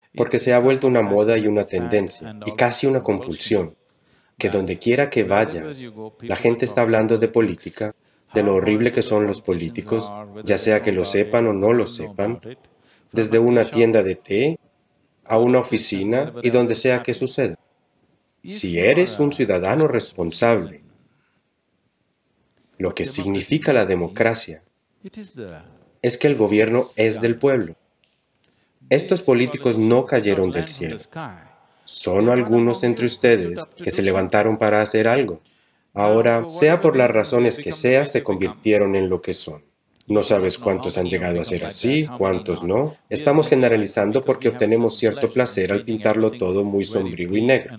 porque se ha vuelto una moda y una tendencia, y casi una compulsión, que donde quiera que vayas, la gente está hablando de política, de lo horrible que son los políticos, ya sea que lo sepan o no lo sepan, desde una tienda de té a una oficina y donde sea que suceda. Si eres un ciudadano responsable, lo que significa la democracia es que el gobierno es del pueblo. Estos políticos no cayeron del cielo. Son algunos entre ustedes que se levantaron para hacer algo. Ahora, sea por las razones que sea, se convirtieron en lo que son. No sabes cuántos han llegado a ser así, cuántos no. Estamos generalizando porque obtenemos cierto placer al pintarlo todo muy sombrío y negro.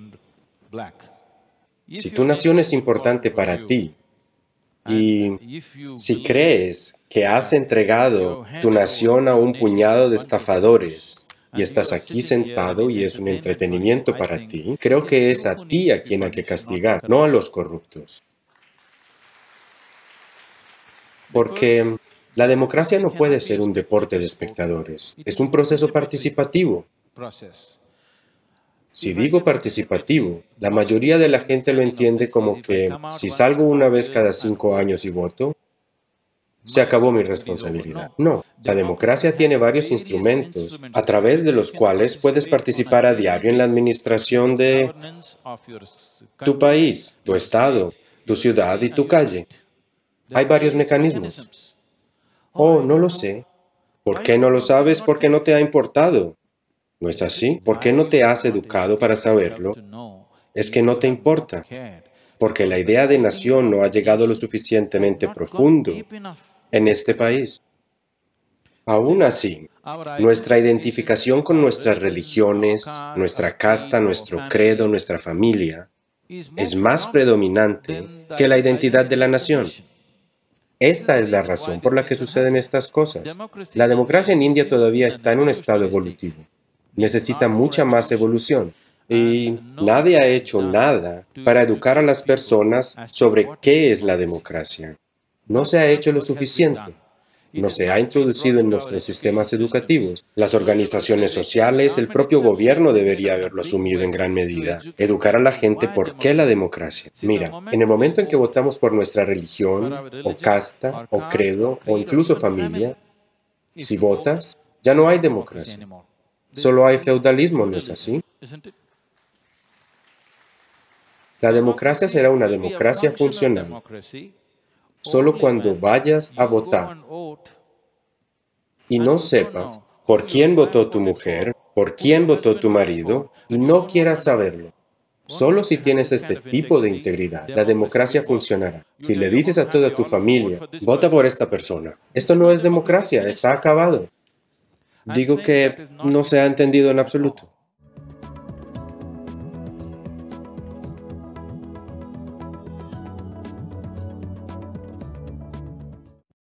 Si tu nación es importante para ti, y si crees que has entregado tu nación a un puñado de estafadores y estás aquí sentado y es un entretenimiento para ti, creo que es a ti a quien hay que castigar, no a los corruptos. Porque la democracia no puede ser un deporte de espectadores, es un proceso participativo. Si digo participativo, la mayoría de la gente lo entiende como que si salgo una vez cada 5 años y voto, se acabó mi responsabilidad. No, la democracia tiene varios instrumentos a través de los cuales puedes participar a diario en la administración de tu país, tu estado, tu ciudad y tu calle. Hay varios mecanismos. Oh, no lo sé. ¿Por qué no lo sabes? Porque no te ha importado. ¿No es así? ¿Por qué no te has educado para saberlo? Es que no te importa, porque la idea de nación no ha llegado lo suficientemente profundo en este país. Aún así, nuestra identificación con nuestras religiones, nuestra casta, nuestro credo, nuestra familia, es más predominante que la identidad de la nación. Esta es la razón por la que suceden estas cosas. La democracia en India todavía está en un estado evolutivo. Necesita mucha más evolución. Y nadie ha hecho nada para educar a las personas sobre qué es la democracia. No se ha hecho lo suficiente. No se ha introducido en nuestros sistemas educativos. Las organizaciones sociales, el propio gobierno debería haberlo asumido en gran medida. Educar a la gente por qué la democracia. Mira, en el momento en que votamos por nuestra religión, o casta, o credo, o incluso familia, si votas, ya no hay democracia. Solo hay feudalismo, ¿no es así? La democracia será una democracia funcional solo cuando vayas a votar y no sepas por quién votó tu mujer, por quién votó tu marido, y no quieras saberlo. Solo si tienes este tipo de integridad, la democracia funcionará. Si le dices a toda tu familia, vota por esta persona, esto no es democracia, está acabado. Digo que no se ha entendido en absoluto.